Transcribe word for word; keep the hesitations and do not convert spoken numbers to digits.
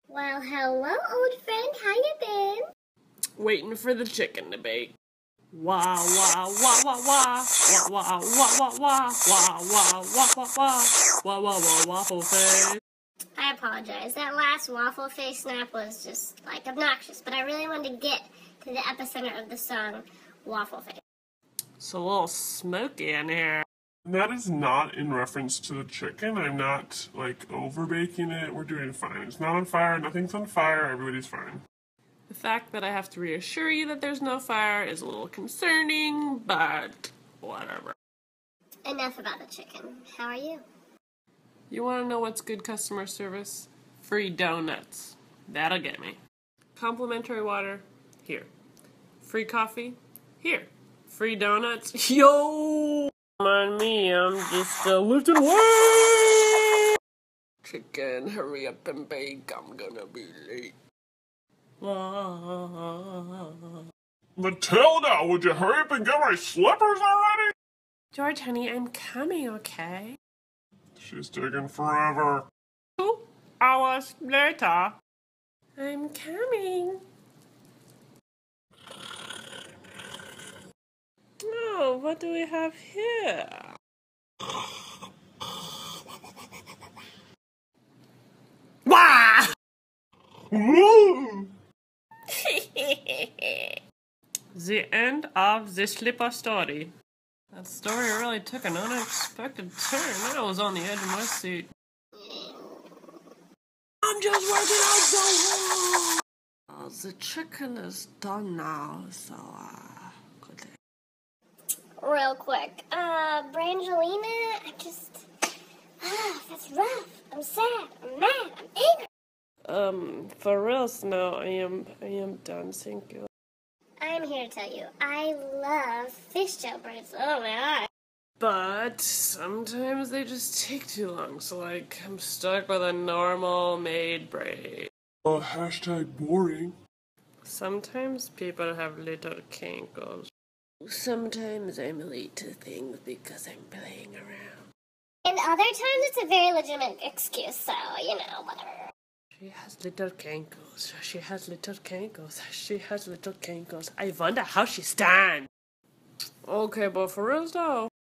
Well, hello, old friend. How you been? Waiting for the chicken to bake. Wah wah wah wah wah wah wah wah wah wah wah wah wah wah wah wah wah wah waffle face. I apologize. That last waffle face snap was just like obnoxious, but I really wanted to get to the epicenter of the song, Waffle Face. It's a little smoky in here. That is not in reference to the chicken. I'm not, like, over baking it. We're doing fine. It's not on fire. Nothing's on fire. Everybody's fine. The fact that I have to reassure you that there's no fire is a little concerning, but whatever. Enough about the chicken. How are you? You want to know what's good customer service? Free donuts. That'll get me. Complimentary water? Here. Free coffee? Here. Free donuts? Yo! On me, I'm just uh, lifting weight! Chicken, hurry up and bake. I'm gonna be late. Matilda, would you hurry up and get my slippers already? George, honey, I'm coming, okay? She's taking forever. Two hours later. I'm coming. Oh, what do we have here? Wah! The end of the slipper story. That story really took an unexpected turn. I was on the edge of my seat. I'm just working out so hard. Uh, the chicken is done now, so uh, good day. Real quick. Uh, Brangelina, I just... Ah, that's rough. I'm sad. I'm mad. I'm angry. Um, for real, no, I am, I am done, thank you. I'm here to tell you, I love fish jailbirds. Oh my god. But sometimes they just take too long, so like, I'm stuck with a normal made braid. Uh, hashtag boring. Sometimes people have little kinkles. Sometimes I'm late to things because I'm playing around. And other times it's a very legitimate excuse, so, you know, whatever. She has little kinkles. She has little kinkles. She has little kinkles. I wonder how she stands. Okay, but for real though,